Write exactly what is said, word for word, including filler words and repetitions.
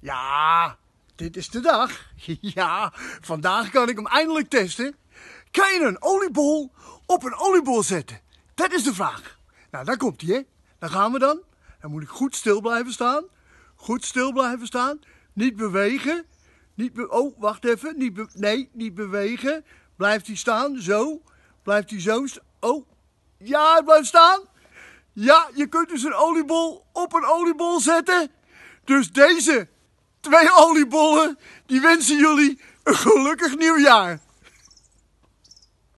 Ja, dit is de dag. Ja, vandaag kan ik hem eindelijk testen. Kan je een oliebol op een oliebol zetten? Dat is de vraag. Nou, daar komt hij, hè. Dan gaan we dan. Dan moet ik goed stil blijven staan. Goed stil blijven staan. Niet bewegen. Niet be oh, wacht even. Niet be nee, niet bewegen. Blijft hij staan, zo. Blijft hij zo staan. Oh, ja, hij blijft staan. Ja, je kunt dus een oliebol op een oliebol zetten. Dus deze twee oliebollen, die wensen jullie een gelukkig nieuwjaar.